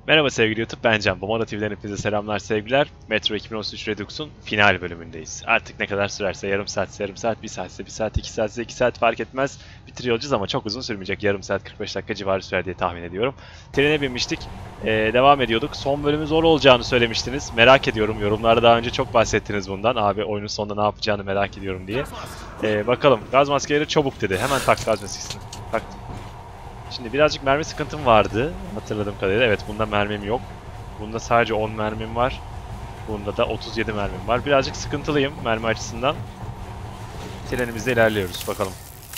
Merhaba sevgili YouTube, ben Can. Bomara TV'den hepinize selamlar, sevgiler. Metro 2033 Redux'un final bölümündeyiz. Artık ne kadar sürerse, yarım saatse yarım saat, bir saatse bir saat, 2 saatse 2 saat fark etmez. Bitiriyor olacağız ama çok uzun sürmeyecek. Yarım saat 45 dakika civarı sürer diye tahmin ediyorum. Trene binmiştik, devam ediyorduk. Son bölümün zor olacağını söylemiştiniz. Merak ediyorum, yorumlarda daha önce çok bahsettiniz bundan. Abi oyunun sonunda ne yapacağını merak ediyorum diye. Bakalım, gaz maskeleri çabuk dedi. Hemen tak gaz maskesini. Taktım. Şimdi birazcık mermi sıkıntım vardı hatırladığım kadarıyla. Evet, bunda mermim yok. Bunda sadece 10 mermim var. Bunda da 37 mermim var. Birazcık sıkıntılıyım mermi açısından. Trenimizde ilerliyoruz bakalım.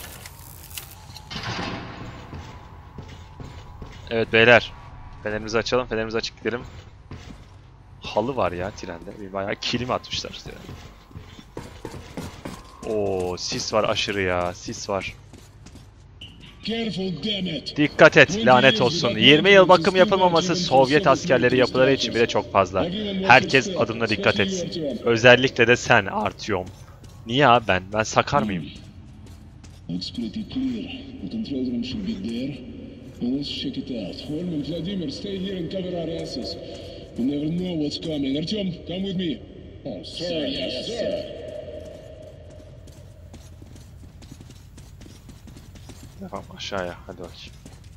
Evet beyler. Fenerimizi açalım. Fenerimizi açık gidelim. Halı var ya trende. Bir bayağı kilim atmışlar. Oo, sis var aşırı ya. Sis var. Dikkat et, lanet olsun. 20 yıl bakım yapılmaması Sovyet askerleri yapıları için bile çok fazla. Herkes adımına dikkat etsin. Özellikle de sen Artyom. Niye abi ben? Ben sakar mıyım? Tamam, aşağıya hadi bakayım.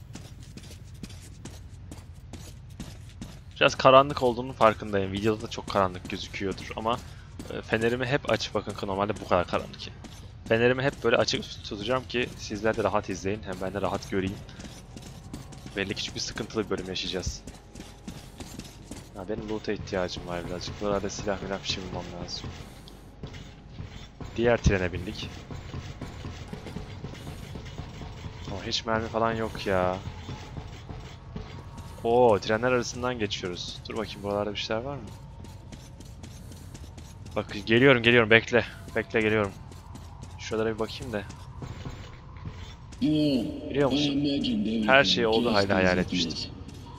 Biraz karanlık olduğunun farkındayım. Videoda da çok karanlık gözüküyordur ama fenerimi hep açık, bakın normalde bu kadar karanlık. Fenerimi hep böyle açık tutacağım ki sizler de rahat izleyin, hem ben de rahat göreyim. Belli ki çünkü sıkıntılı bir bölüm yaşayacağız. Ya benim loot'a ihtiyacım var birazcık. Buralarda silah milah bir şey bulmam lazım. Diğer trene bindik. Oh, hiç mermi falan yok ya. Oo, trenler arasından geçiyoruz. Dur bakayım, buralarda bir şeyler var mı? Bak geliyorum bekle. Bekle geliyorum. Şuralara bir bakayım da. Biliyor musun? Her şey oldu halde hayal etmiştim.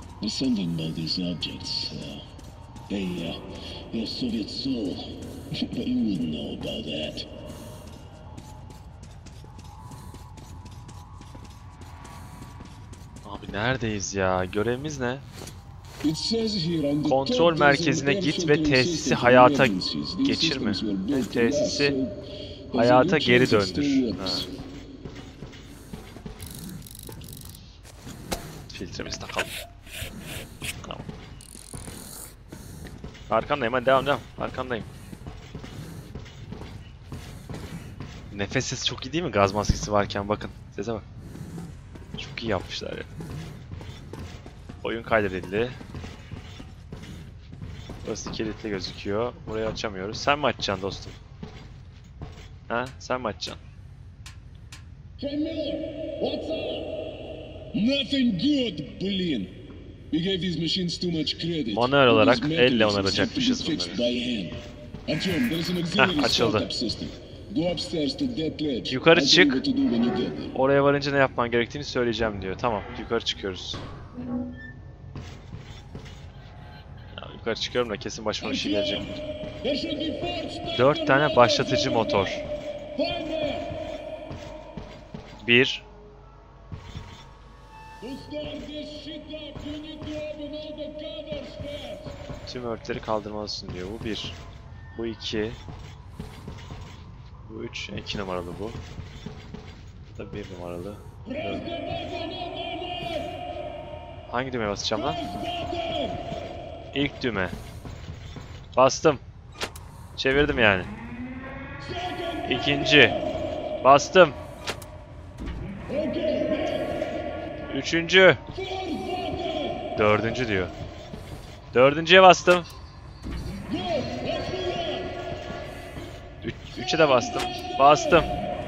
Abi neredeyiz ya? Görevimiz ne? Kontrol merkezine git ve tesisi hayata geçirme. Ve tesisi hayata geri döndür. Ha. Filtremizi takalım. Tamam. Arkandayım, hadi devam. Arkandayım. Nefes sesi çok iyi değil mi? Gaz maskesi varken bakın. Sese bak. Çok iyi yapmışlar ya. Oyun kaydedildi. Burası kilitli gözüküyor. Burayı açamıyoruz. Sen mi açacaksın dostum? Ha? Sen mi açacaksın? Manuel olarak elle onaracakmışız bunları. Heh, açıldı. Yukarı çık. Oraya varınca ne yapman gerektiğini söyleyeceğim diyor. Tamam, yukarı çıkıyoruz. Ya, yukarı çıkıyorum da kesin başıma bir şey gelecek. 4 tane başlatıcı motor. 1. Tüm örtüleri kaldırmalısın diyor. Bu 1. Bu 2. Bu 3. 2 numaralı bu. Bu da 1 numaralı. 4. Hangi düğmeye basacağım lan? İlk düğme. Bastım. Çevirdim yani. İkinci. Bastım. Üçüncü. Dördüncü diyor. Dördüncüye bastım. Üçe de bastım. Bastım.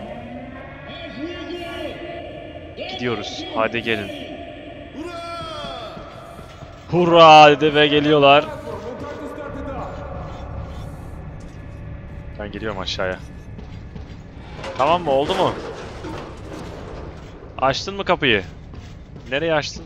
Gidiyoruz. Hadi gelin. Hurra dedi ve geliyorlar. Ben geliyorum aşağıya. Tamam mı? Oldu mu? Açtın mı kapıyı? Nereye açtın?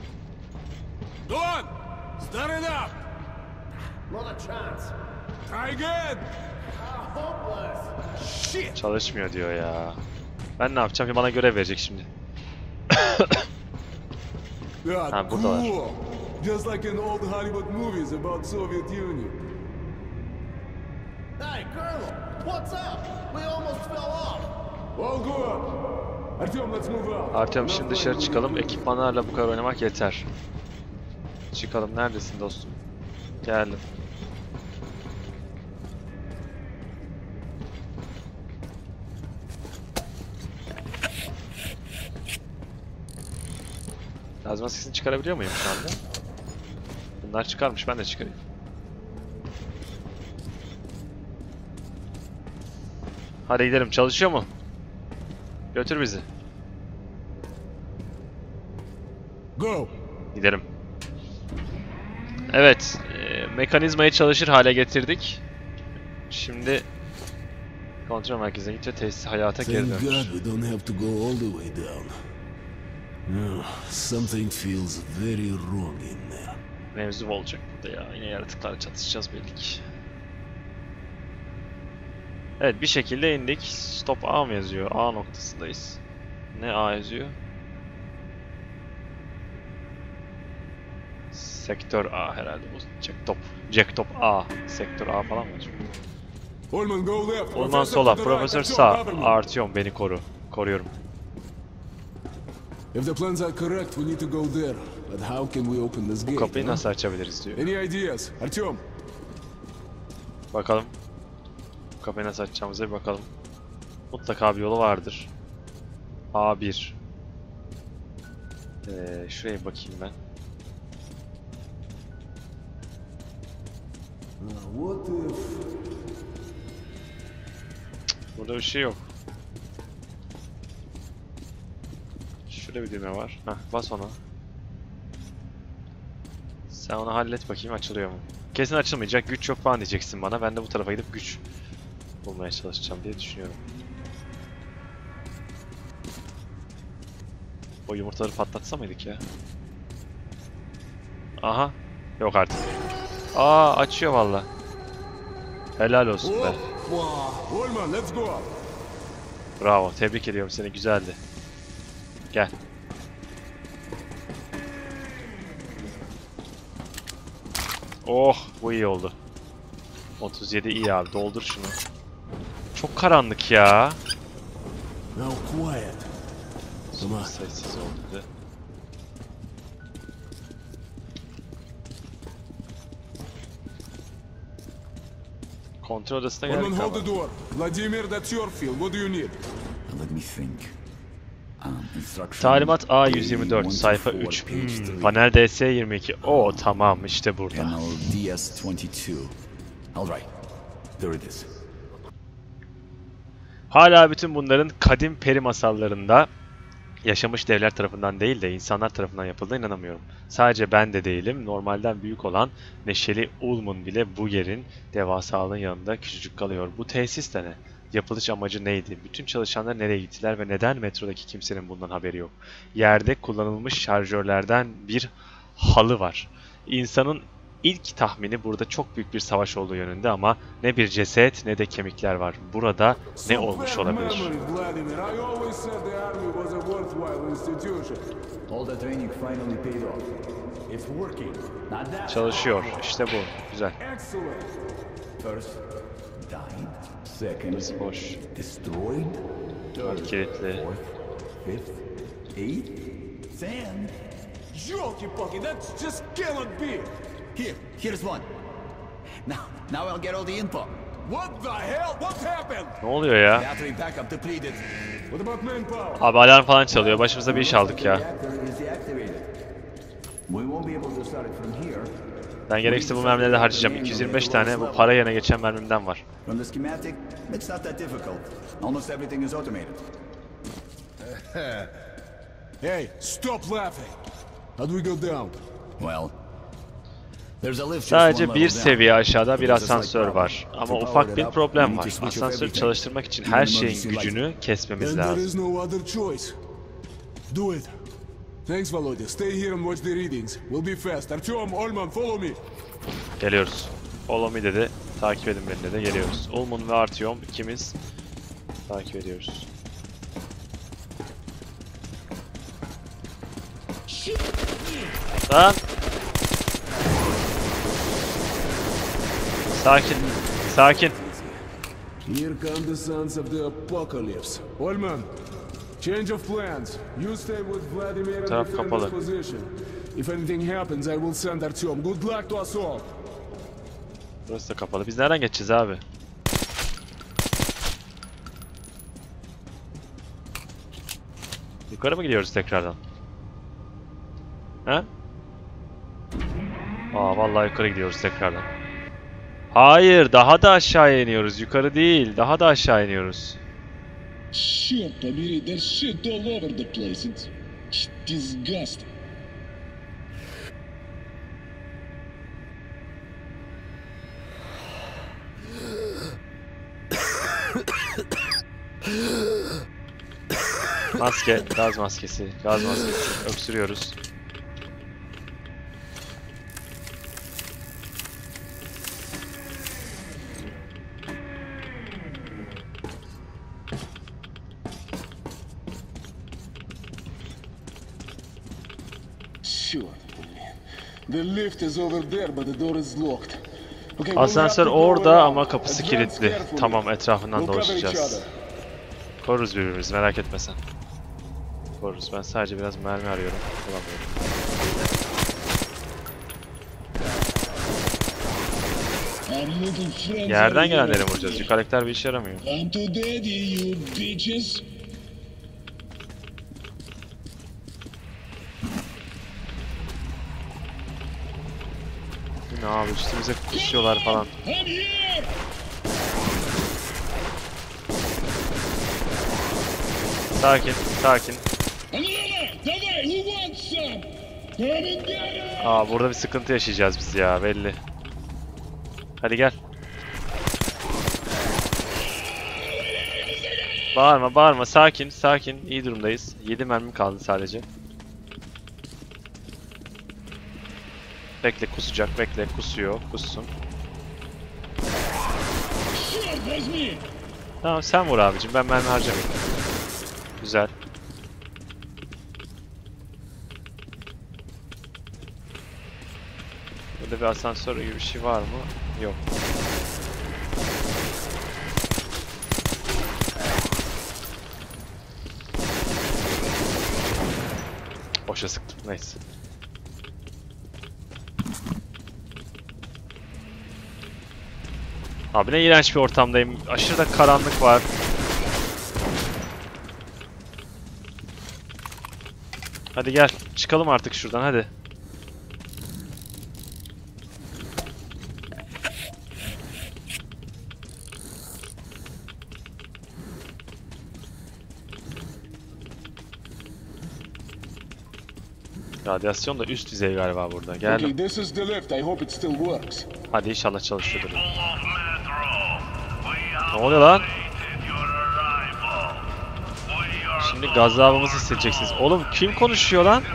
Çalışmıyor diyor ya. Ben ne yapacağım ki, bana görev verecek şimdi. Ha, buradalar. just like in old Hollywood movies about Soviet Union. Hey, Colonel, what's up? We almost fell off. All good. Artyom, let's move out. Artyom şimdi dışarı çıkalım. Ekipmanlarla bu kadar oynamak yeter. Çıkalım. Neredesin dostum? Geldim. Gaz maskesini çıkarabiliyor muyum şu anda? Bunlar çıkarmış, ben de çıkarayım. Hadi gidelim, çalışıyor mu? Götür bizi. Go. Gidelim. Evet, mekanizmayı çalışır hale getirdik. Şimdi kontrol merkezine gidince tesis hayata geri Thank dönmüş. God we don't have to go all the way down. Something feels very wrong in there. Mevzu olacak burada ya. Yine yaratıklarla çatışacağız belli ki. Evet, bir şekilde indik. Stop A mı yazıyor? A noktasındayız. Ne A yazıyor? Sektör A herhalde bu. Jacktop. Jacktop A. Sektör A falan mı acaba? Olman, go left. Orman Professor sola, to the right. profesör Artyom, sağ. cover me. Artyom beni koru. Koruyorum. If the plans are correct, we need to go there. But how can we open this Bu gate? kapıyı huh? nasıl açabiliriz diyor. Any ideas? Artyom? Bakalım. Bu kapıyı nasıl açacağımıza bir bakalım. Mutlaka bir yolu vardır. A1. Şuraya bir bakayım ben. What if... Burada bir şey yok. Şurada bir düğme var. Heh, bas ona. Sen onu hallet bakayım, açılıyor mu? Kesin açılmayacak, güç yok falan diyeceksin bana. Ben de bu tarafa gidip güç bulmaya çalışacağım diye düşünüyorum. O yumurtaları patlatsa mıydık ya? Aha. Yok artık. Aa, açıyor valla. Helal olsun be. Olman, let's go. Bravo. Tebrik ediyorum seni. Güzeldi. Gel. Oh, bu iyi oldu. 37 iyi abi. Doldur şunu. Çok karanlık ya. Now quiet. Come on. Sessiz oldu bir de. Kontrol odasına Olman, geldik hold ama. the door. Vladimir, that's your field. What do you need? Let me think. Instruction Talimat A124, sayfa 3. Panel DS22. Oo, tamam, işte burada. Panel DS22. All right. There it is. Hala bütün bunların kadim peri masallarında yaşamış devler tarafından değil de insanlar tarafından yapıldığına inanamıyorum. Sadece ben de değilim. Normalden büyük olan neşeli Ulmun bile bu yerin devasalığın yanında küçücük kalıyor. Bu tesis de ne? Yapılış amacı neydi? Bütün çalışanlar nereye gittiler ve neden metrodaki kimsenin bundan haberi yok? Yerde kullanılmış şarjörlerden bir halı var. İnsanın ilk tahmini burada çok büyük bir savaş olduğu yönünde ama ne bir ceset ne de kemikler var. Burada ne olmuş olabilir? Vladimir, I always said the army was a worthwhile institution. All the training finally paid off. It's working. Not that. Çalışıyor. İşte bu. Güzel. Excellent. First, died. Second, Burası boş. destroyed. Third, Kilitli. fourth, fifth, eighth. Sand. Ёлки-палки, that just cannot be. Here's one. Now I'll get all the info. What the hell? What happened? Ne oluyor ya? Battery backup depleted. What about manpower? Abi alarm falan çalıyor. Başımıza bir iş aldık ya. Reactor is deactivated. We won't be able to start it from here. Ben gerekirse bu mermileri de harcayacağım. 225 tane bu para yerine geçen mermimden var. From the schematic, it's not that difficult. Almost everything is automated. Hey, stop laughing. How do we go down? Well, there's a lift just Sadece one bir level down. seviye aşağıda bir There's a slight asansör problem. var. Ama To power ufak it bir up, problem we need var. to switch off Asansörü everything. çalıştırmak için Even her emergency şeyin gücünü lights. kesmemiz Then there lazım. is no other choice. Do it. Thanks, Volodya. Stay here and watch the readings. We'll be fast. Artyom, Olman, follow me. Geliyoruz. Follow me dedi. Takip edin beni dedi. Geliyoruz. Ulmun ve Artyom ikimiz takip ediyoruz. Lan! Sakin. Sakin. Here come the sons of the apocalypse. Olman, change of plans. You stay with Vladimir and Taraf defend kapalı. this position. If anything happens, I will send Artyom. Good luck to us all. Burası da kapalı. Biz nereden geçeceğiz abi? Yukarı mı gidiyoruz tekrardan? He? Aa vallahi yukarı gidiyoruz tekrardan. Hayır, daha da aşağıya iniyoruz. Yukarı değil, daha da aşağı iniyoruz. Черт побери, there's shit all over the place. It's disgusting. Maske, gaz maskesi, gaz maskesi. Öksürüyoruz. Черт, the lift is over there, but the door is locked. Okay, we'll have Asansör to go orada around. ama kapısı Advance kilitli. carefully. Tamam, etrafından We'll cover each dolaşacağız. other. Koruruz birbirimizi, merak etme sen. Koruruz. Ben sadece biraz mermi arıyorum. Bulamıyorum. Our little friends Yerden are gelenleri here. vuracağız. Yukarıdakiler bir işe yaramıyor. Come to daddy, you bitches. Bu ne abi, üstümüze kusuyorlar falan. I'm here! Sakin, sakin. Another! Давай, who wants some? Come and get it! Aa, burada bir sıkıntı yaşayacağız biz ya, belli. Hadi gel. Bağırma, bağırma. Sakin, sakin. İyi durumdayız. 7 mermim kaldı sadece. Bekle, kusacak. Bekle, kusuyor. Kussun. Черт возьми! Tamam, sen vur abicim. Ben mermi harcamayayım. Güzel. Burada bir asansör gibi bir şey var mı? Yok. Boşa sıktım. Neyse. Abi ne iğrenç bir ortamdayım. Aşırı da karanlık var. Hadi gel. Çıkalım artık şuradan, hadi. Radyasyon da üst düzey galiba burada. Okay, Gel. this is the lift. I hope it still works. Hadi inşallah çalışıyordur. Ne oluyor lan? Şimdi gazabımızı hissedeceksiniz. Oğlum kim konuşuyor lan?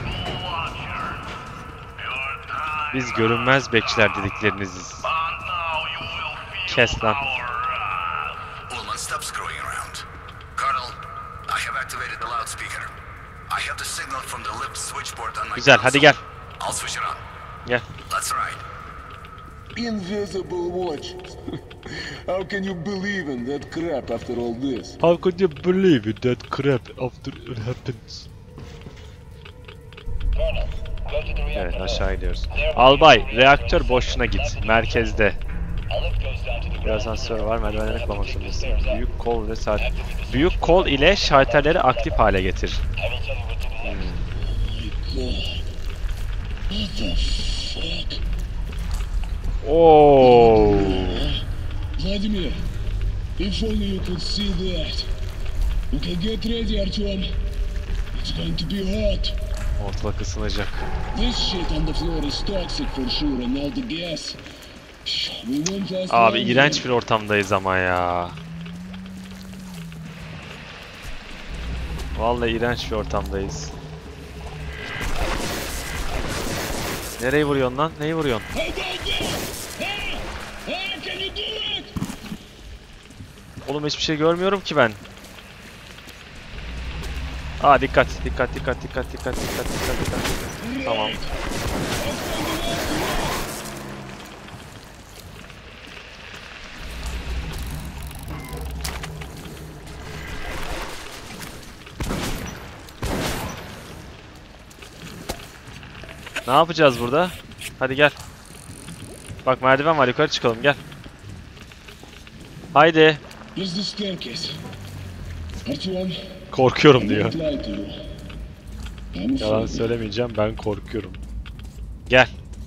Biz görünmez bekçiler dedikleriniziz. Kes lan. Ullman, stop screwing around. Colonel, I have activated the loudspeaker. I have the signal from the lift switchboard on my Güzel, console. hadi gel. I'll switch it on. Gel. Let's ride. Invisible watch. How can you believe in that crap after all this? How could you believe in that crap after it happens? Evet, aşağı gidiyoruz. Albay, reaktör boşluğuna git. Merkezde. Bir asansör var, merdivenleri kullanmak zorundasın. Büyük kol ve saat. Büyük kol ile şalterleri aktif hale getir. What the fuck? Oo. Vladimir, if only you could see that. Okay, get ready, Artyom. It's going to be hot. Ortalık ısınacak. This shit on the floor is toxic for sure, and all the gas. We won't last Abi long iğrenç here. bir ortamdayız ama ya. Vallahi iğrenç bir ortamdayız. Nereye vuruyorsun lan? Neyi vuruyorsun? How about that? Can you do it? Oğlum hiçbir şey görmüyorum ki ben. Aa, dikkat, dikkat, dikkat, dikkat, dikkat, dikkat, dikkat, dikkat. Tamam. Ne yapacağız burada? Hadi gel. Bak merdiven var, yukarı çıkalım, gel. Haydi. Here's the staircase. Artyom, Korkuyorum I diyor. won't lie to you. I'm Yalan afraid. söylemeyeceğim, ben korkuyorum. Gel.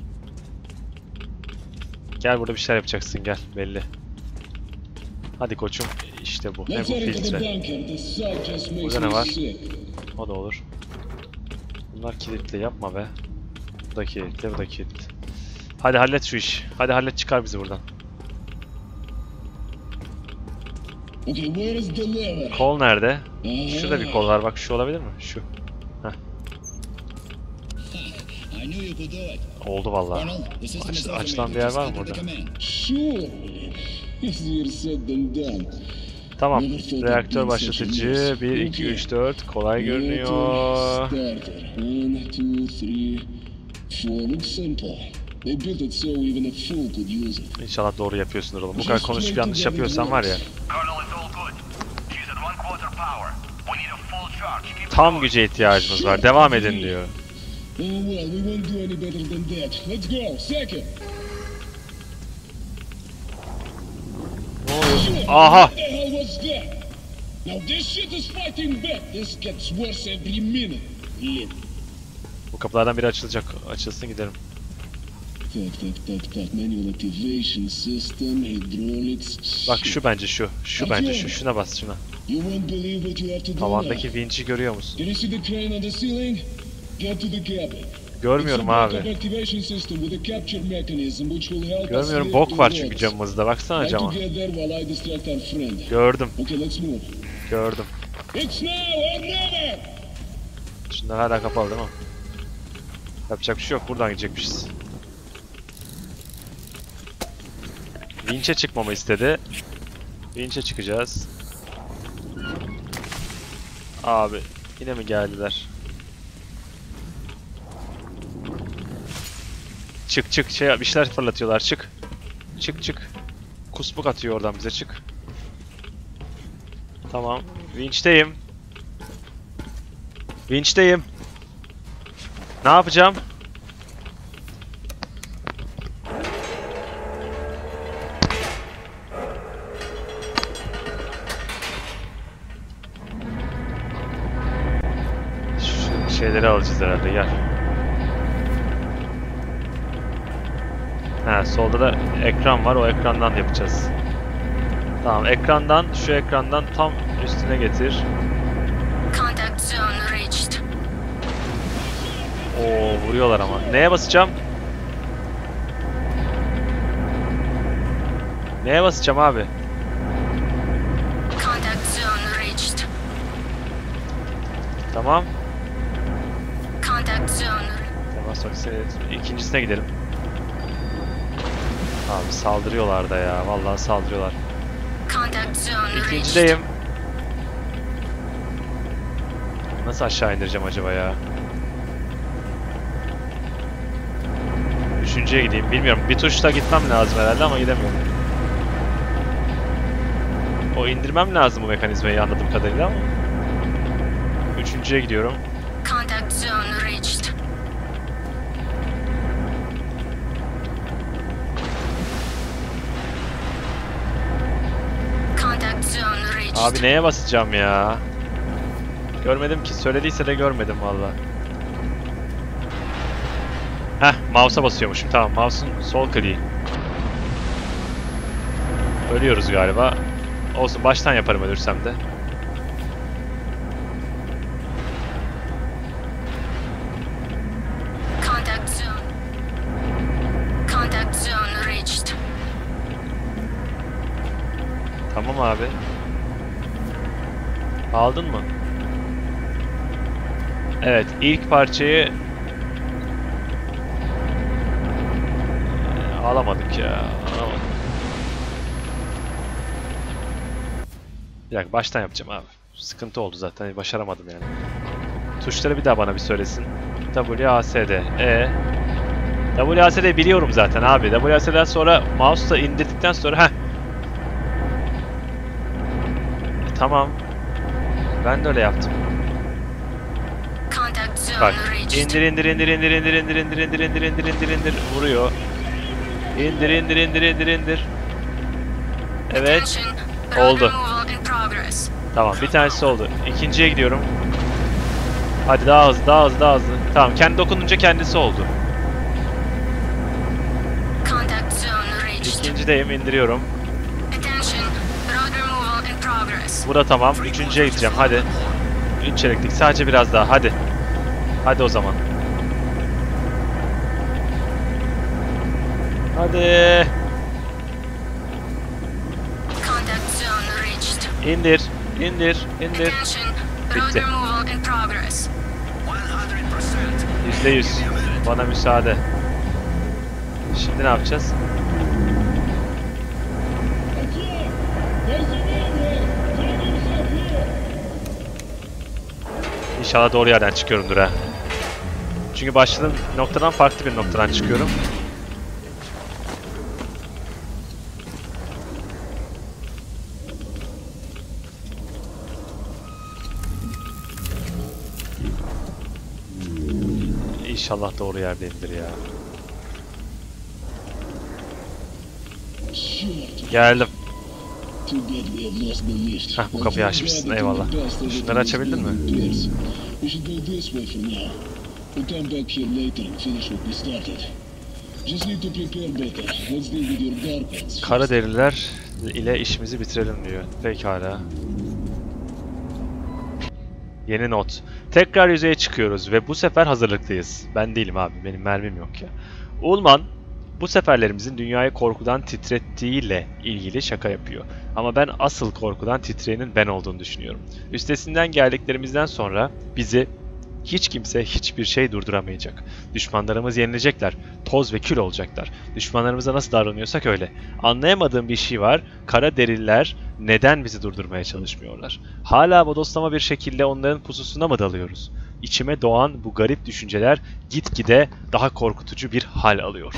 Gel, burada bir şeyler yapacaksın, gel, belli. Hadi koçum, işte bu. Ne Let's bu? head into the Filtre. bunker. The sight just makes Burada ne me var? sick. O da olur. Bunlar kilitli, yapma be. Bu da kilitli, bu da kilitli. Hadi hallet şu iş. Hadi hallet, çıkar bizi buradan. Okay, where is the lever? Kol nerede? Şurada bir kol var, bak şu olabilir mi? Şu. I knew you could do it. Oldu vallahi. Açılan bir yer var mı burada? Sure. Easier said than done. Tamam. Reaktör başlatıcı. 1, 2, 3, 4. Kolay görünüyor. Starter. 1, 2, 3, 4. Looks simple. They built it so even a fool could use it. İnşallah doğru yapıyorsundur oğlum. Bu kadar konuşup yanlış yapıyorsan var ya. Colonel, it's all good. She's at 1/4 power. We need a full charge. Keep it Tam going. güce ihtiyacımız var. Devam edin diyor. Oh well, we won't do any better than that. Let's go. Second. Ne oluyor? Aha! What the hell was that? Now this shit is fighting back. This gets worse every minute. Lit. Bu kapılardan biri açılacak. Açılsın gidelim. Tak. Manual activation system, hydraulics. Bak şu bence şu. Şu bence şu. Şuna bas şuna. You won't believe what you have to do Tavandaki now. vinci görüyor musun? Can you see the crane on the ceiling? Get to the cabin. Görmüyorum It's a backup abi. activation system with a capture mechanism which will help us Görmüyorum. lift Bok the var loads. çünkü camımızda. Baksana Try to cama. get there while I distract our friend. Gördüm. Okay, let's move. Gördüm. It's now or never! Şunlar hala kapalı değil mi? Yapacak bir şey yok. Buradan gidecekmişiz. Vinç'e çıkmamı istedi. Vinç'e çıkacağız. Abi yine mi geldiler? Çık bir şeyler fırlatıyorlar, çık. Çık. Kusmuk atıyor oradan bize, çık. Tamam. Vinç'teyim. Ne yapacağım? Şu şeyleri alacağız herhalde, gel. Ha, solda da ekran var, o ekrandan yapacağız. Tamam, şu ekrandan tam üstüne getir. Contact zone reached. Oo, vuruyorlar ama. Neye basacağım? Neye basacağım abi? Contact zone reached. Tamam. Contact zone. Temas aksiyonu. İkincisine gidelim. Abi saldırıyorlar da ya. Vallahi saldırıyorlar. Contact zone reached. İkincideyim. Nasıl aşağı indireceğim acaba ya? Üçüncüye gideyim. Bilmiyorum. Bir tuşla gitmem lazım herhalde ama gidemiyorum. O indirmem lazım bu mekanizmayı anladığım kadarıyla ama. Üçüncüye gidiyorum. Contact zone reached. Contact zone reached. Abi neye basacağım ya? Görmedim ki. Söylediyse de görmedim valla. Heh, mouse'a basıyormuşum. Tamam, mouse'un sol kliği. Ölüyoruz galiba. Olsun, baştan yaparım ölürsem de. Contact zone. Contact zone reached. Tamam abi. Aldın mı? Evet, ilk parçayı alamadık ya. Alamadık. Bir dakika, baştan yapacağım abi. Sıkıntı oldu zaten, başaramadım yani. Tuşları bir daha bana bir söylesin. WASD. WASD biliyorum zaten abi. WASD'den sonra mouse'la indirdikten sonra Tamam. Ben de öyle yaptım. Contact Bak. zone reached. İndir. Vuruyor. İndir. Evet. Attention, Oldu. road removal in progress. Tamam, bir tanesi oldu. İkinciye gidiyorum. Hadi daha hızlı. Tamam, kendi dokununca kendisi oldu. Contact zone reached. İkincideyim, indiriyorum. Attention, road removal in progress. Bu da tamam. Üçüncüye gideceğim, hadi. 3 çeliklik, sadece biraz daha, hadi. Hadi o zaman. Hadi. Contact zone reached. İndir. Attention, road Bitti. removal in progress. 100%. %100. Bana müsaade. Şimdi ne yapacağız? İnşallah doğru yerden çıkıyorumdur ha. Çünkü başladığım noktadan farklı bir noktadan çıkıyorum. İnşallah doğru yerdeyimdir ya. Geldim. Hah, bu kapıyı açmışsın, eyvallah. Şunları açabildin mi? Kara deriler ile işimizi bitirelim diyor. Pekala. Yeni not. Tekrar yüzeye çıkıyoruz ve bu sefer hazırlıklıyız. Ben değilim abi, benim mermim yok ya. Ullman, bu seferlerimizin dünyayı korkudan titrettiğiyle ilgili şaka yapıyor. Ama ben asıl korkudan titreyenin ben olduğunu düşünüyorum. Üstesinden geldiklerimizden sonra bizi hiç kimse, hiçbir şey durduramayacak. Düşmanlarımız yenilecekler, toz ve kül olacaklar. Düşmanlarımıza nasıl davranıyorsak öyle. Anlayamadığım bir şey var, kara derililer neden bizi durdurmaya çalışmıyorlar? Hala bodoslama bir şekilde onların pususuna mı dalıyoruz? İçime doğan bu garip düşünceler gitgide daha korkutucu bir hal alıyor.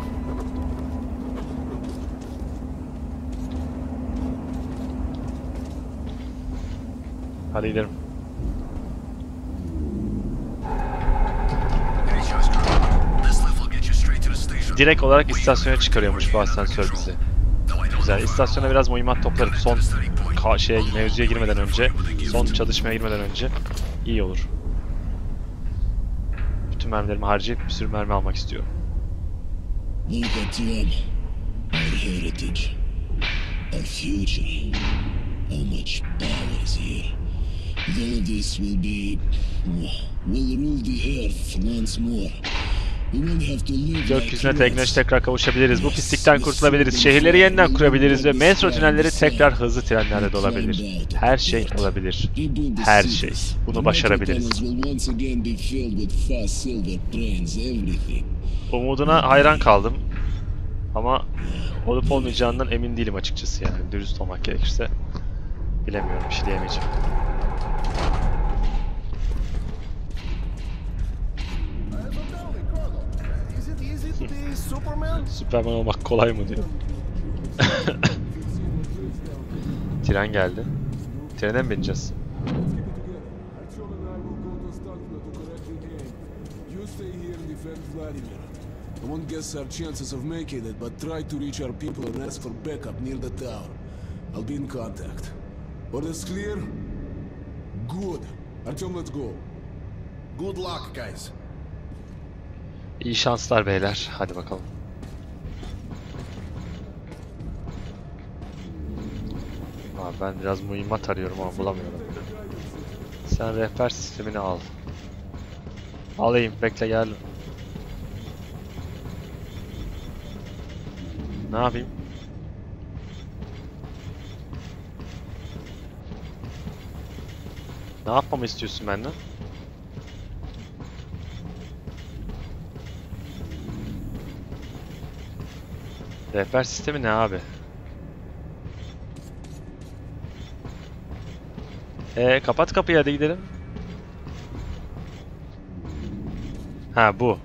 Hadi gidelim. Direkt olarak istasyona çıkarıyormuş bu asansör bizi. Güzel. İstasyona biraz mühimmat toplarım. Son mevzuya girmeden önce, son çalışmaya girmeden önce iyi olur. Bütün mermilerimi harcayıp bir sürü mermi almak istiyorum. Look at them. Our heritage. Our future. How much power is here. Though this will rule the earth once more. Gökyüzüne tekrar kavuşabiliriz. Bu pislikten kurtulabiliriz. Şehirleri yeniden kurabiliriz ve metro tünelleri tekrar hızlı trenlerle dolabilir. Her şey olabilir. Her şey. Bunu başarabiliriz. Umuduna hayran kaldım. Ama olup olmayacağından emin değilim açıkçası yani. Dürüst olmak gerekirse. Bilemiyorum. Bir şey diyemeyeceğim. Superman olmak kolay mı diyor. Tren geldi. Trene mi bineceğiz? I won't guess our chances of making it, but try to reach our people and ask for backup near the tower. I'll be in contact. Orders clear? Good. Artyom, let's go. Good luck, guys. İyi şanslar beyler. Hadi bakalım. Abi ben biraz mühimmat arıyorum ama bulamıyorum. Sen rehber sistemini al. Alayım. Bekle geldim. Ne yapayım? Ne yapmamı istiyorsun benden? Rehber sistemi ne abi? Kapat kapıyı, hadi gidelim. Ha, bu.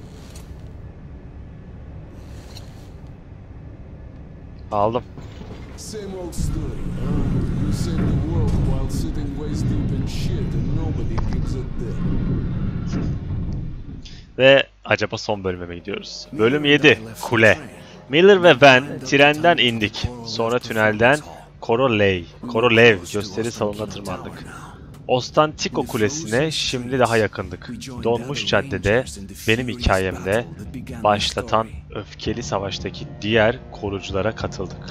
Aldım. Same old story. You save the world while sitting waist deep in shit and nobody gives a damn. Ve acaba son bölüme mi gidiyoruz? Bölüm 7. Kule. Miller ve ben trenden indik. Sonra tünelden Korolev gösteri salonuna tırmandık. Ostantiko Kulesi'ne şimdi daha yakındık. Donmuş caddede benim hikayemde başlatan öfkeli savaştaki diğer koruculara katıldık.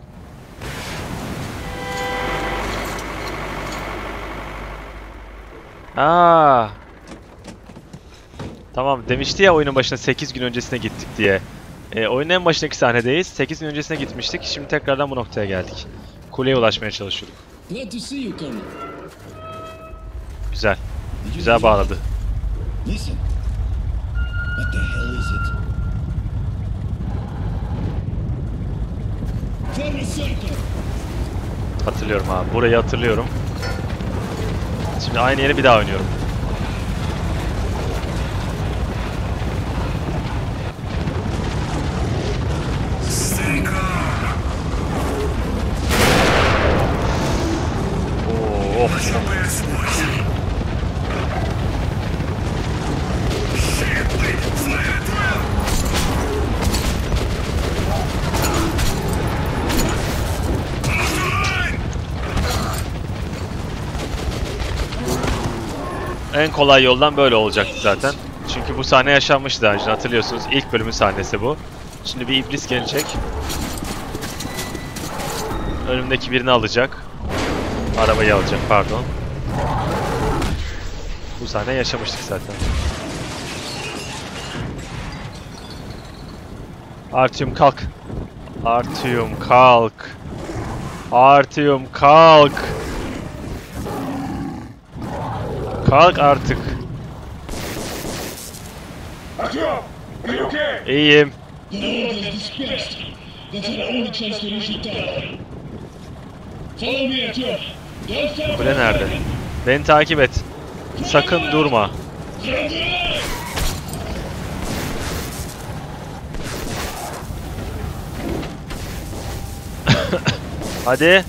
Tamam demişti ya oyunun başına 8 gün öncesine gittik diye. Oyunun en başındaki sahnedeyiz. 8 gün öncesine gitmiştik. Şimdi tekrardan bu noktaya geldik. Kuleye ulaşmaya çalışıyorduk. Glad to see you, Colonel. Güzel. Güzel bağladı. Listen. What the hell is it? Form a circle. Hatırlıyorum abi. Burayı hatırlıyorum. Şimdi aynı yeri bir daha oynuyorum. En kolay yoldan böyle olacaktı zaten. Çünkü bu sahne yaşanmıştı daha önce, hatırlıyorsunuz. İlk bölümün sahnesi bu. Şimdi bir iblis gelecek. Önümdeki birini alacak. Arabayı alacak, pardon. Bu sahne yaşamıştık zaten. Artyom kalk. Artyom kalk. Artyom kalk. Kalk artık. İyiyim. The horde has dispersed. That's our only chance to reach the tower. Follow me, Artyom. Don't stop. Kule nerede? Beni takip et. Sakın durma. Hadi.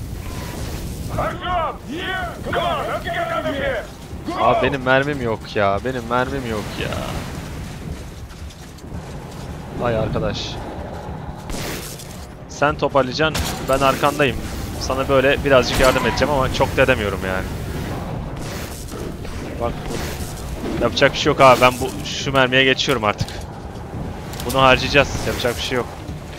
Abi benim mermim yok ya. Benim mermim yok ya. Vay arkadaş. Sen toparlayacaksın. Ben arkandayım. Sana böyle birazcık yardım edeceğim ama çok da edemiyorum yani. Bak. Yapacak bir şey yok abi. Ben şu mermiye geçiyorum artık. Bunu harcayacağız. Yapacak bir şey yok.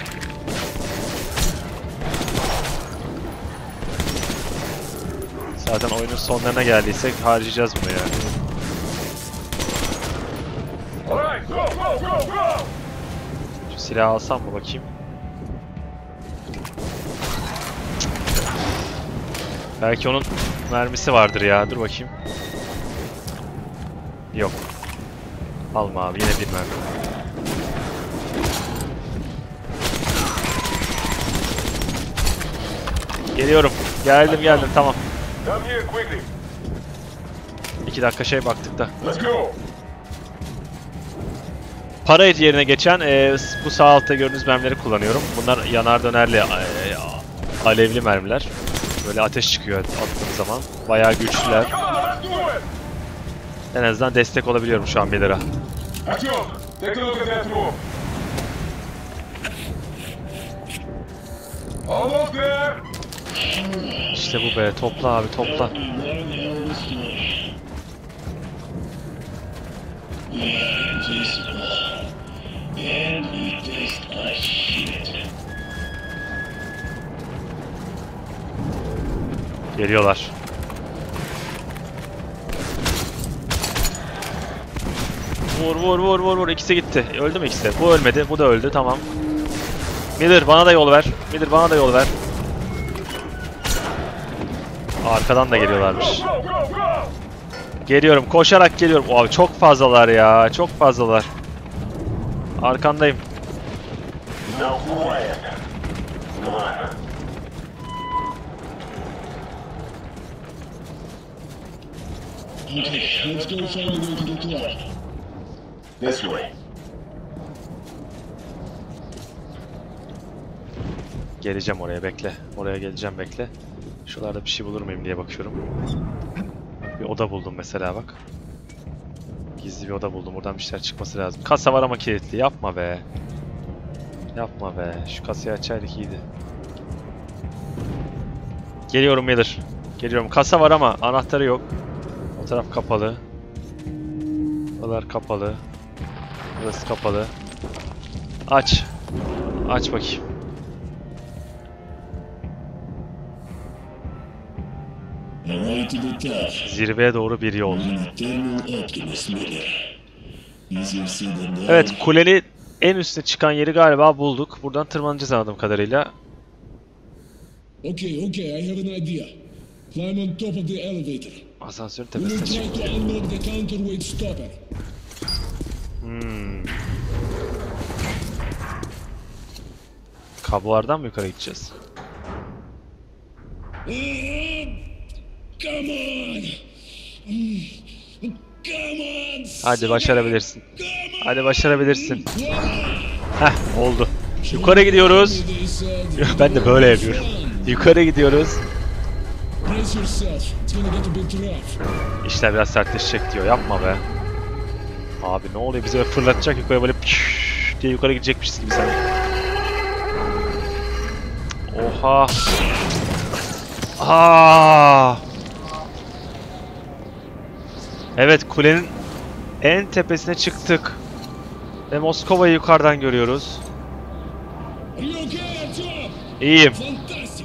Zaten oyunun sonlarına geldiysek harcayacağız bunu yani. Şu silahı alsam mı bakayım? Belki onun mermisi vardır ya. Dur bakayım. Yok. Alma abi, yine bir mermi. Geliyorum. Geldim tamam. 2 dakika şey baktık da. Para yerine geçen bu sağ altta gördüğünüz mermileri kullanıyorum. Bunlar yanar dönerli alevli mermiler. Böyle ateş çıkıyor attığım zaman. Bayağı güçlüler. En azından destek olabiliyorum şu an Miller'a. İşte bu be, topla abi, topla. Geliyorlar. Vur. İkisi gitti. Öldü mü ikisi? Bu ölmedi. Bu da öldü. Tamam. Miller bana da yol ver. Arkadan da geliyorlarmış. Geliyorum. Koşarak geliyorum. Wow, çok fazlalar ya. Çok fazlalar. Arkandayım. Okay, let's go follow them to the tower. This way. Geleceğim oraya, bekle. Oraya geleceğim, bekle. Şuralarda bir şey bulur muyum diye bakıyorum. Bir oda buldum mesela bak. Gizli bir oda buldum. Buradan bir şeyler çıkması lazım. Kasa var ama kilitli. Yapma be. Yapma be. Şu kasayı açaydık iyiydi. Geliyorum Miller. Geliyorum. Kasa var ama anahtarı yok. O taraf kapalı. Buralar kapalı. Burası kapalı. Aç. Aç bakayım. Away to the top. Zirveye doğru bir yol. I'm an eternal optimist, Miller. Easier said than done. Evet, kulenin en üstüne çıkan yeri galiba bulduk. Buradan tırmanacağız anladığım kadarıyla. Okay, I have an idea. Climb on top of the elevator. Asansörün We will tepesine try çık. to unlock the counterweight stopper. Kablolardan mı yukarı gideceğiz? Come on! Come on! Hadi başarabilirsin. Come on! Hadi başarabilirsin. Voila! Heh, oldu. Yukarı gidiyoruz. They said, Ben de böyle yapıyorum. Yukarı gidiyoruz. brace yourself. It's gonna get a bit rough. İşler biraz sertleşecek diyor. Yapma be. Abi ne oluyor? Bizi böyle fırlatacak yukarı böyle pşşş diye yukarı gidecekmişiz gibi sanki. Oha. Aa. Evet, kulenin en tepesine çıktık. Ve Moskova'yı yukarıdan görüyoruz. Are you okay, Artyom? İyiyim. Fantastic!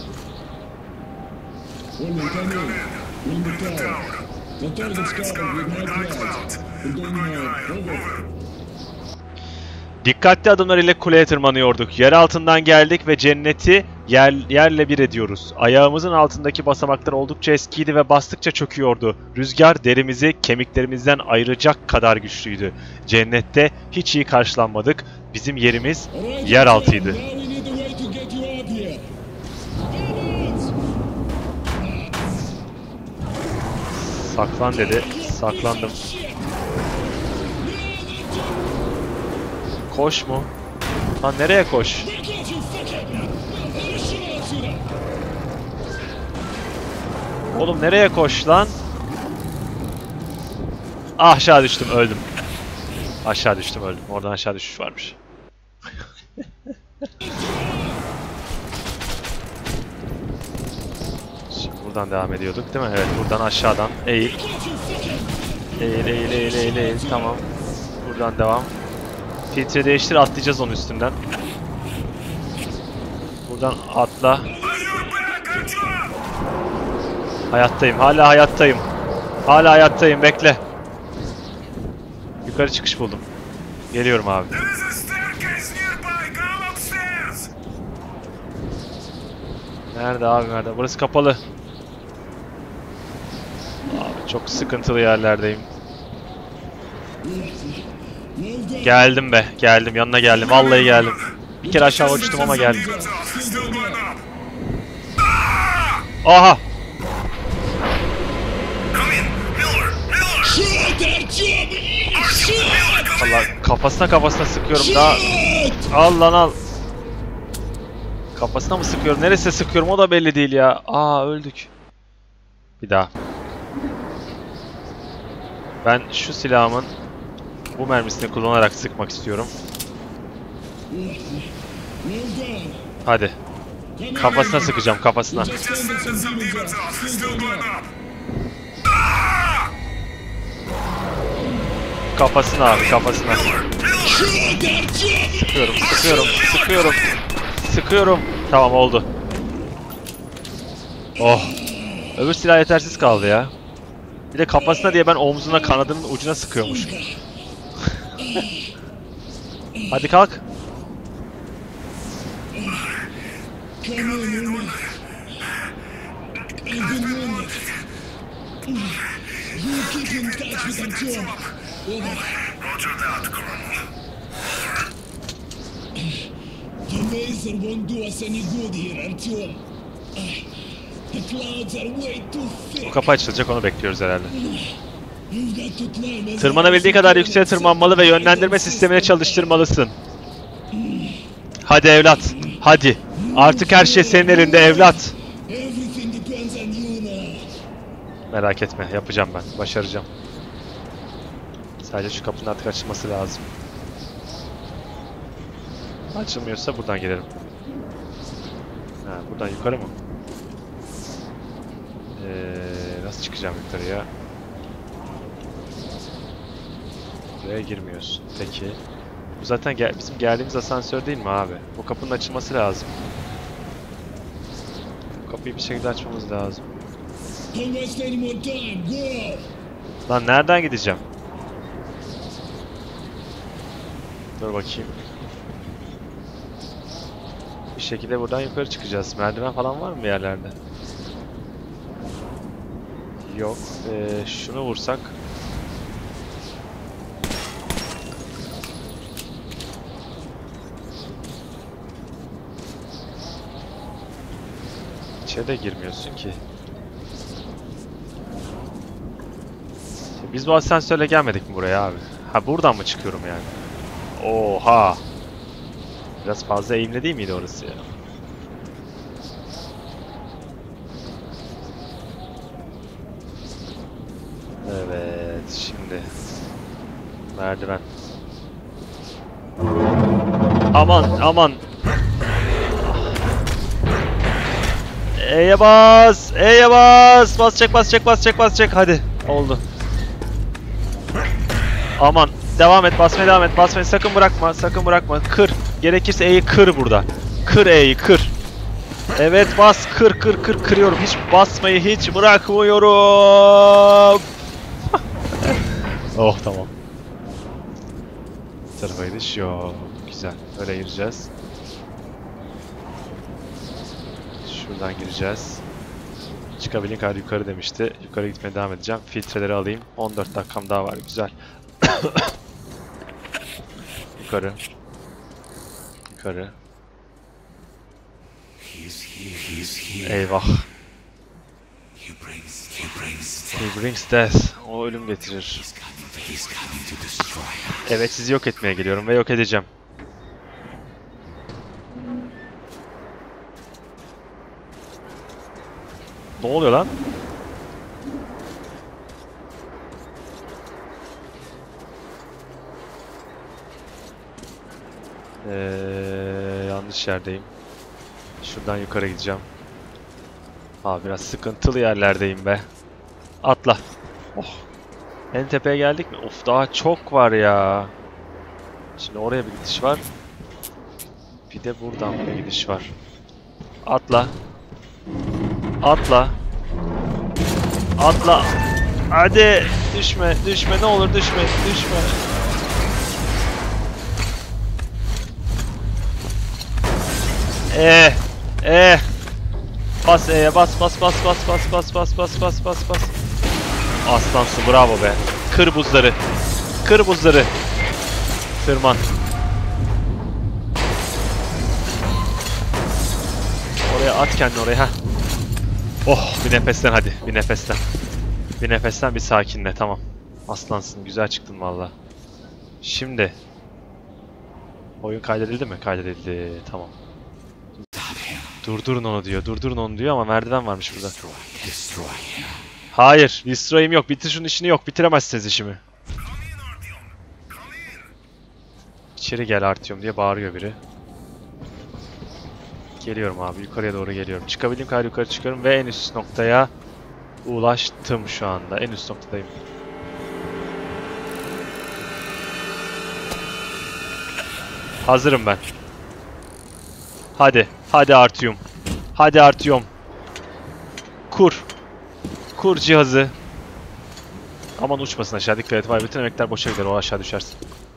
Woman, come in. We're in the tower. The target's covered with high clouds. We're going high. Over. Dikkatli adımlar ile kuleye tırmanıyorduk. Yer altından geldik ve cenneti yerle bir ediyoruz. Ayağımızın altındaki basamaklar oldukça eskiydi ve bastıkça çöküyordu. Rüzgar derimizi kemiklerimizden ayıracak kadar güçlüydü. Cennette hiç iyi karşılanmadık. Bizim yerimiz Alright, yer altıydı. now we need a way to get you up here. Saklan dedi. Saklandım. Koş mu? Lan nereye koş? Oğlum nereye koş lan? Ah, aşağı düştüm, öldüm. Aşağı düştüm, öldüm. Oradan aşağı düşüş varmış. Şimdi buradan devam ediyorduk değil mi? Evet, buradan aşağıdan eğil. Eğil. Tamam. Buradan devam. Filtre değiştir, atlayacağız onun üstünden. Buradan atla. Hayattayım, hala hayattayım. Hala hayattayım, bekle. Yukarı çıkış buldum. Geliyorum abi. Nerede abi, nerede? Burası kapalı. Abi çok sıkıntılı yerlerdeyim. Geldim be, geldim. Yanına geldim. Vallahi geldim. Bir kere aşağı uçtum ama geldim. Aha! Allah, kafasına sıkıyorum daha. Al lan al. Kafasına mı sıkıyorum? Neresine sıkıyorum? O da belli değil ya. Aa, öldük. Bir daha. Ben şu silahımın bu mermisini kullanarak sıkmak istiyorum. Hadi. Kafasına sıkacağım, kafasına. Kafasına abi, kafasına. Sıkıyorum. Tamam, oldu. Oh. Öbür silah yetersiz kaldı ya. Bir de kafasına diye ben omzuna, kanadının ucuna sıkıyormuş. Hadi kalk. The laser won't do us any good here, Artyom. The clouds are way too O thick. kapı açılacak, onu bekliyoruz herhalde. You've got to climb as Tırmanabildiği kadar yükseğe tırmanmalı ve yönlendirme sistemini çalıştırmalısın. Hadi evlat. Hadi. Artık her şey senin elinde evlat. Everything depends on you now. Merak etme, yapacağım ben. Başaracağım. Sadece şu kapının artık açılması lazım. Açılmıyorsa buradan gelirim. Ha, buradan yukarı mı? Nasıl çıkacağım yukarıya? Buraya girmiyorsun. Peki. Bu zaten bizim geldiğimiz asansör değil mi abi? O kapının açılması lazım. Bu kapıyı bir şekilde açmamız lazım. Don't waste any more time. Go! Lan nereden gideceğim? Dur bakayım. Bir şekilde buradan yukarı çıkacağız. Merdiven falan var mı bir yerlerde? Yok. Şunu vursak. İçeri de girmiyorsun ki. Biz bu asansörle gelmedik mi buraya abi? Ha, buradan mı çıkıyorum yani? Oha! Biraz fazla eğimli değil miydi orası ya? Evet, şimdi merdiven. Aman aman. E'ye bas, E'ye bas. Basacak. Hadi, oldu. Aman, devam et, basmaya devam et. Basmayı sakın bırakma. Kır. Gerekirse E'yi kır burada. Kır E'yi, kır. Evet, bas, kırıyorum. Hiç basmayı hiç bırakmıyorum. Oh, tamam. Bu tarafa gidiş yok. Güzel. Öyle gireceğiz. Şuradan gireceğiz. Çıkabildiğin kadar yukarı demişti. Yukarı gitmeye devam edeceğim. Filtreleri alayım. 14 dakikam daha var. Güzel. Yukarı. Eyvah. He brings death. O ölüm getirir. Evet, sizi yok etmeye geliyorum ve yok edeceğim. Ne oluyor lan? Yanlış yerdeyim. Şuradan yukarı gideceğim. Biraz sıkıntılı yerlerdeyim be. Atla. Oh. En tepeye geldik mi? Of, daha çok var ya. Şimdi oraya bir gidiş var. Bir de buradan bir gidiş var. Atla. Hadi. Düşme. Ne olur düşme. Bas E'ye, bas. Aslansın, bravo be. Kır buzları. Tırman. Oraya at kendini oraya. Heh. Oh, bir nefesten hadi. Bir nefesten bir sakinle, tamam. Aslansın, güzel çıktın valla. Şimdi. Oyun kaydedildi mi? Kaydedildi, tamam. Durdurun onu diyor ama merdiven varmış burada. Hayır, destroy'im yok. Bitir şunun işini yok. Bitiremezsiniz işimi. İçeri gel Artyom diye bağırıyor biri. Geliyorum abi, yukarıya doğru geliyorum. Çıkabildiğim kadar yukarı çıkıyorum ve en üst noktaya ulaştım şu anda. En üst noktadayım. Hazırım ben. Hadi Artyom. Kur cihazı. Aman uçmasın aşağı, dikkat et. Vay, bütün emekler boşa gider, o aşağı düşersin.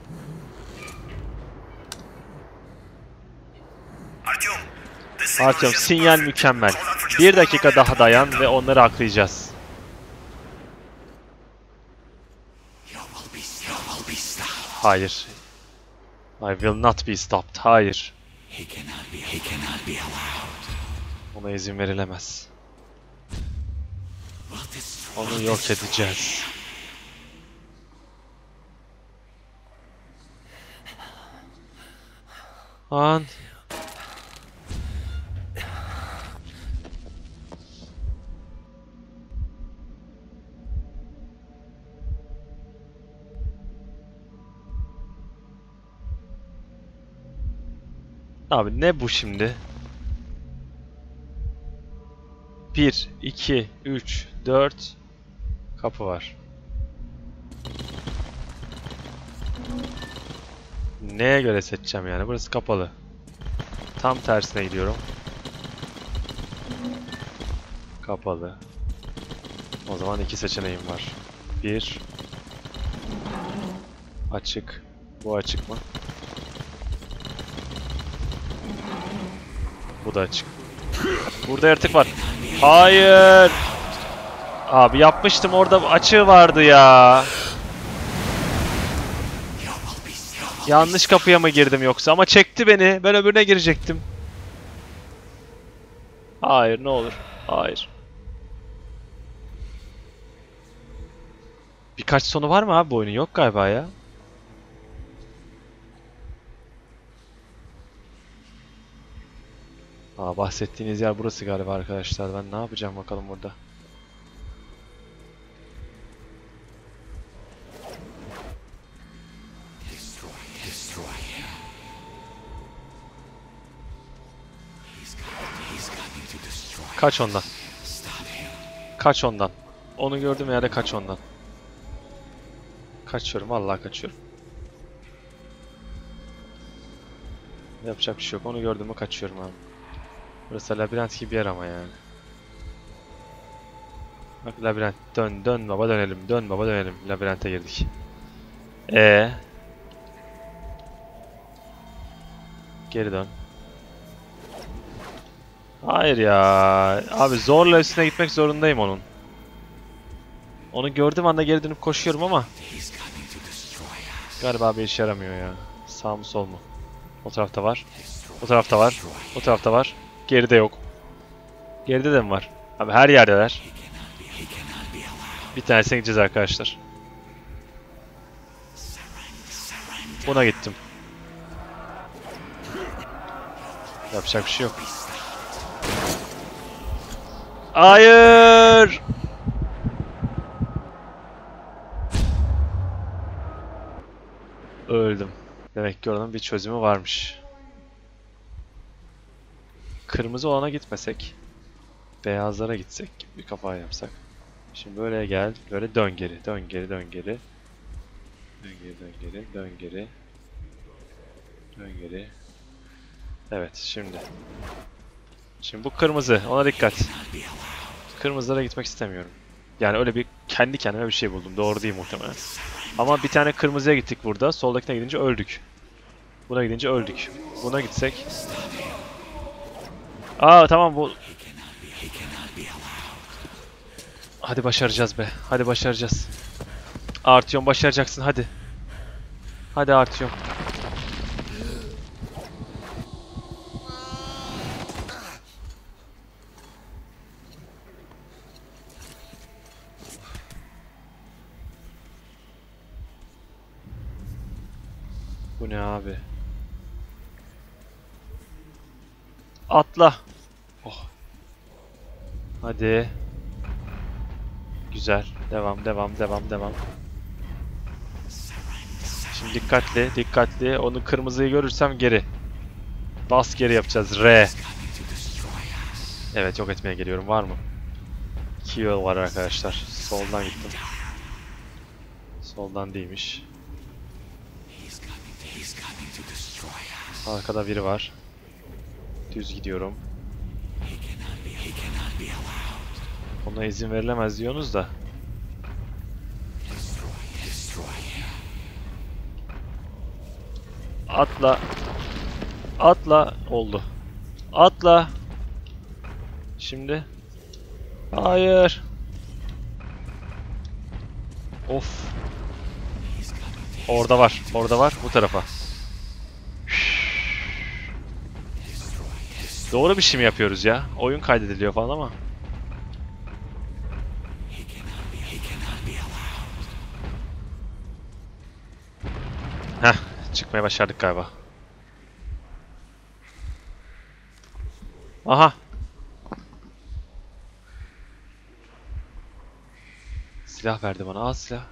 Artyom, sinyal mükemmel. 1 dakika daha dayan ve onları aklayacağız. Hayır. I will not be stopped. Hayır. Ona izin verilemez. Onu yok edeceğiz. An. Abi ne bu şimdi? 1, 2, 3, 4 kapı var. Neye göre seçeceğim yani? Burası kapalı. Tam tersine gidiyorum. Kapalı. O zaman iki seçeneğim var. Bir. Açık. Bu açık mı? Bu da açık. Burada yaratık var. Hayır. Abi yapmıştım, orada açığı vardı ya. Yanlış kapıya mı girdim yoksa? Ama çekti beni. Ben öbürüne girecektim. Hayır, ne olur. Hayır. Birkaç sonu var mı abi bu oyunun? Yok galiba ya. Bahsettiğiniz yer burası galiba arkadaşlar. Ben ne yapacağım bakalım burada. Kaç ondan. Kaç ondan. Onu gördüğüm yerde kaç ondan. Kaçıyorum, vallahi kaçıyorum. Yapacak bir şey yok. Onu gördüm mü kaçıyorum abi. Burası labirent gibi bir yer ama yani. Bak labirent. Dön, dön baba dönelim. Dön baba dönelim. Labirente girdik. Geri dön. Hayır ya. Abi zorla üstüne gitmek zorundayım onun. Onu gördüğüm anda geri dönüp koşuyorum ama galiba bir işe yaramıyor ya. Sağ mı sol mu? O tarafta var. O tarafta var. O tarafta var. Geride yok. Geride de mi var? Abi her yerdeler. Bir tanesine gideceğiz arkadaşlar. Buna gittim. Yapacak bir şey yok. Hayır! Öldüm. Demek ki oranın bir çözümü varmış. Kırmızı olana gitmesek, beyazlara gitsek, bir kafa yapsak. Şimdi böyle gel, böyle dön geri, dön geri, dön geri. Dön geri, dön geri, dön geri. Dön geri. Evet, şimdi. Şimdi bu kırmızı, ona dikkat. Kırmızılara gitmek istemiyorum. Yani öyle bir kendi kendime bir şey buldum. Doğru değil muhtemelen. Ama bir tane kırmızıya gittik burada. Soldakine gidince öldük. Buna gidince öldük. Buna gitsek. Tamam bu. Hadi başaracağız be. Hadi başaracağız. Artyom başaracaksın hadi. Hadi Artyom. Bu ne abi? Atla. Oh. Hadi. Güzel. Devam, devam, devam, devam. Şimdi dikkatli, dikkatli. Onu kırmızıyı görürsem geri. Bas geri yapacağız. R. Evet, yok etmeye geliyorum. Var mı? 2 yol var arkadaşlar. Soldan gittim. Soldan değilmiş. Arkada biri var. Düz gidiyorum. Ona izin verilemez diyorsunuz da. Atla. Atla. Oldu. Atla. Şimdi. Hayır. Of. Orada var. Orada var. Bu tarafa. Doğru bir şey mi yapıyoruz ya? Oyun kaydediliyor falan ama. Heh, çıkmaya başardık galiba. Aha. Silah verdi bana. Al silah.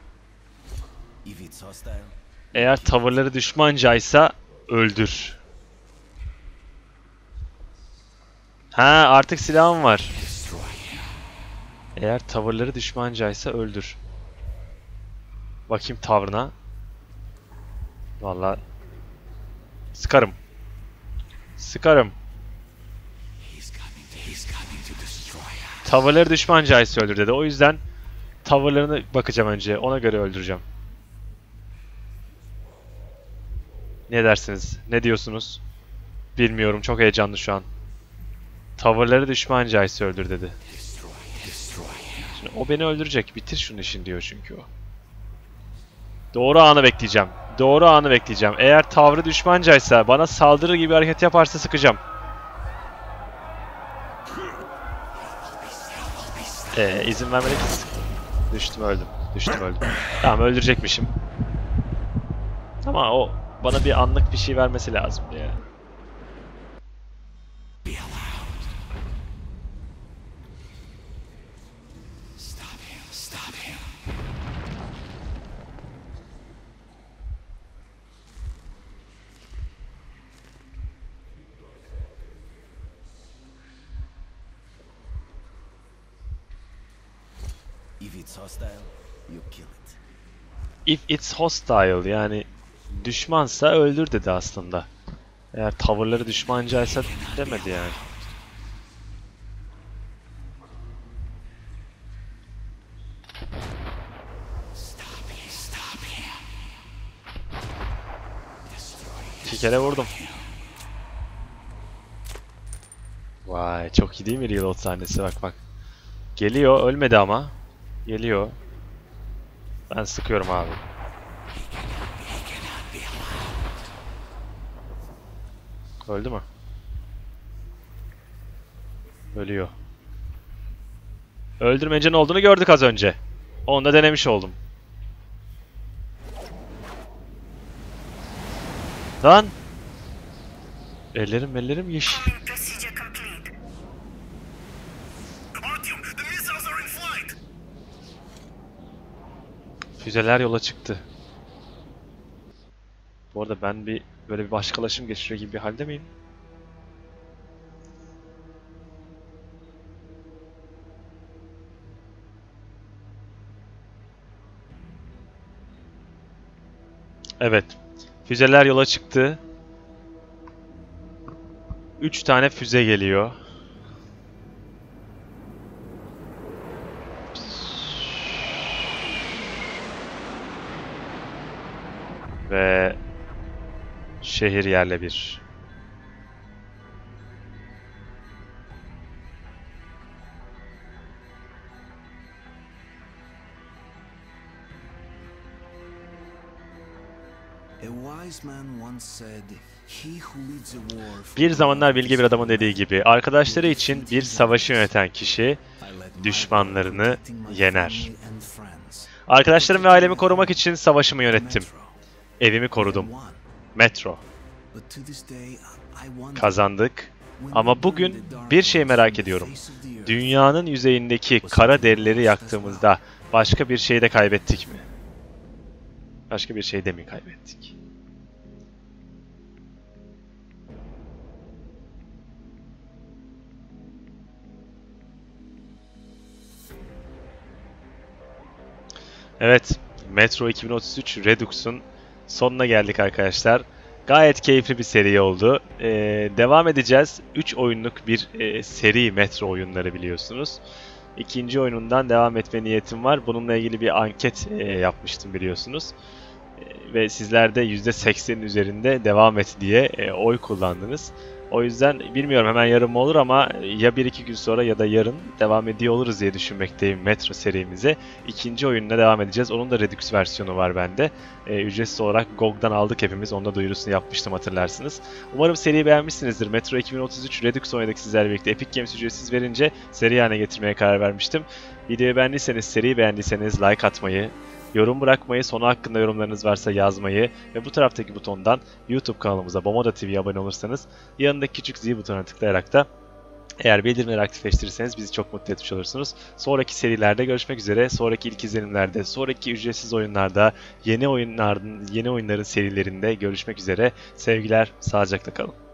Eğer tavırları düşmancaysa öldür. Ha, artık silahım var. Eğer tavırları düşmancaysa öldür. Bakayım tavrına. Vallahi sıkarım. Sıkarım. Tavırları düşmancaysa öldür dedi. O yüzden tavırlarına bakacağım önce. Ona göre öldüreceğim. Ne dersiniz? Ne diyorsunuz? Bilmiyorum. Çok heyecanlı şu an. Tavırları düşmancaysa öldür dedi. Şimdi o beni öldürecek. Bitir şunun işini diyor çünkü o. Doğru anı bekleyeceğim. Doğru anı bekleyeceğim. Eğer tavrı düşmancaysa, bana saldırır gibi hareket yaparsa sıkacağım. İzin vermedi ki. Düştüm öldüm. Düştüm öldüm. Tamam, öldürecekmişim. Ama o bana bir anlık bir şey vermesi lazım ya. If it's hostile, you kill it. If it's hostile, yani düşmansa öldür dedi aslında. Eğer tavırları düşmancaysa demedi yani. İki kere vurdum. Vay, çok iyi değil mi reload sahnesi, bak bak. Geliyor, ölmedi ama. Geliyor. Ben sıkıyorum abi. Öldü mü? Ölüyor. Öldürmece ne olduğunu gördük az önce. Onu da denemiş oldum. Lan! Ellerim yeşil. Procedure complete. Artyom, the missiles are in flight! Füzeler yola çıktı. Bu arada ben böyle bir başkalaşım geçiriyor gibi bir halde miyim? Evet. Füzeler yola çıktı. 3 tane füze geliyor. Ve şehir yerle bir. Bir zamanlar bilge bir adamın dediği gibi, arkadaşları için bir savaşı yöneten kişi düşmanlarını yener. Arkadaşlarım ve ailemi korumak için savaşımı yönettim. Evimi korudum. Metro. Kazandık. Ama bugün bir şey merak ediyorum. Dünyanın yüzeyindeki kara derileri yaktığımızda başka bir şey de kaybettik mi? Başka bir şey de mi kaybettik? Evet, Metro 2033 Redux'un sonuna geldik arkadaşlar. Gayet keyifli bir seri oldu. Devam edeceğiz. 3 oyunluk bir seri Metro oyunları biliyorsunuz. İkinci oyunundan devam etme niyetim var. Bununla ilgili bir anket yapmıştım biliyorsunuz. Ve sizler de %80'in üzerinde devam et diye oy kullandınız. O yüzden bilmiyorum hemen yarın mı olur ama ya 1-2 gün sonra ya da yarın devam ediyor oluruz diye düşünmekteyim Metro serimize. İkinci oyununa devam edeceğiz. Onun da Redux versiyonu var bende. Ücretsiz olarak GOG'dan aldık hepimiz. Onun da duyurusunu yapmıştım, hatırlarsınız. Umarım seriyi beğenmişsinizdir. Metro 2033 Redux oynadık sizlerle birlikte. Epic Games ücretsiz verince seri haline getirmeye karar vermiştim. Videoyu beğendiyseniz, seriyi beğendiyseniz like atmayı, yorum bırakmayı, sonu hakkında yorumlarınız varsa yazmayı ve bu taraftaki butondan YouTube kanalımıza Bomoda TV'ye abone olursanız yanındaki küçük zil butonuna tıklayarak da eğer bildirimleri aktifleştirirseniz bizi çok mutlu etmiş olursunuz. Sonraki serilerde görüşmek üzere. Sonraki ilk izlenimlerde, sonraki ücretsiz oyunlarda, yeni oyunların serilerinde görüşmek üzere. Sevgiler, sağlıcakla kalın.